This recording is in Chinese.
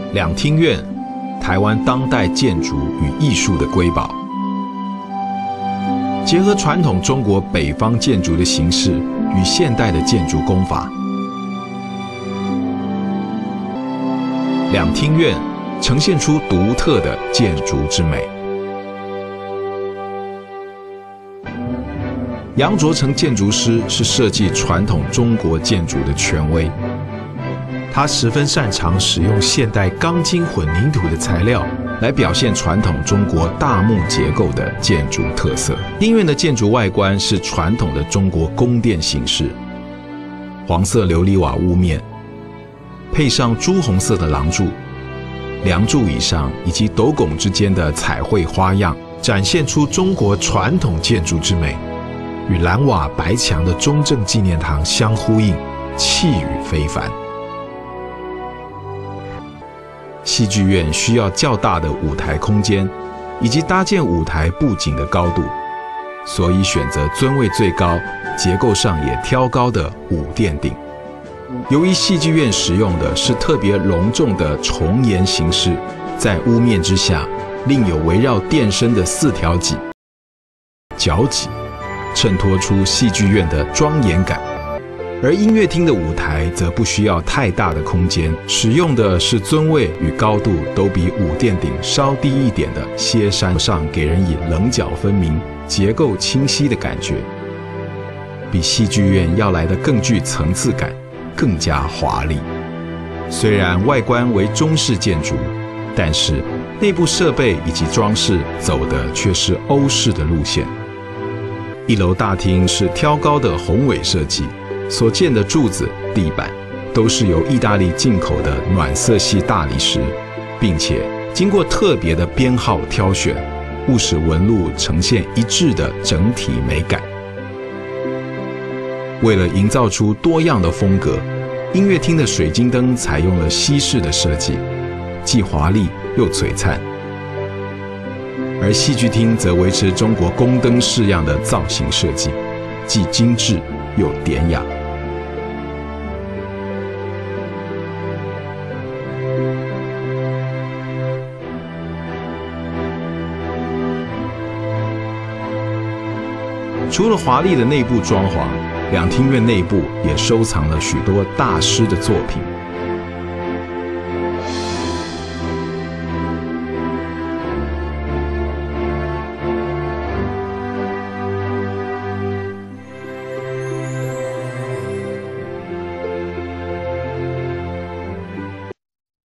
两厅院，台湾当代建筑与艺术的瑰宝，结合传统中国北方建筑的形式与现代的建筑工法。两厅院呈现出独特的建筑之美。杨卓成建筑师是设计传统中国建筑的权威，他十分擅长使用现代钢筋混凝土的材料来表现传统中国大木结构的建筑特色。厅院的建筑外观是传统的中国宫殿形式，黄色琉璃瓦屋面，配上朱红色的廊柱，梁柱以上以及斗拱之间的彩绘花样，展现出中国传统建筑之美，与蓝瓦白墙的中正纪念堂相呼应，气宇非凡。戏剧院需要较大的舞台空间，以及搭建舞台布景的高度，所以选择尊位最高、结构上也挑高的舞殿顶。由于戏剧院使用的是特别隆重的重檐形式，在屋面之下另有围绕殿身的4条脊，角脊衬托出戏剧院的庄严感。而音乐厅的舞台则不需要太大的空间，使用的是尊位与高度都比舞殿顶稍低一点的歇山上，给人以棱角分明、结构清晰的感觉，比戏剧院要来的更具层次感，更加华丽。虽然外观为中式建筑，但是内部设备以及装饰走的却是欧式的路线。1楼大厅是挑高的宏伟设计，所见的柱子、地板都是由意大利进口的暖色系大理石，并且经过特别的编号挑选，务使纹路呈现一致的整体美感。为了营造出多样的风格，音乐厅的水晶灯采用了西式的设计，既华丽又璀璨，而戏剧厅则维持中国宫灯式样的造型设计，既精致又典雅。除了华丽的内部装潢，两厅院内部也收藏了许多大师的作品。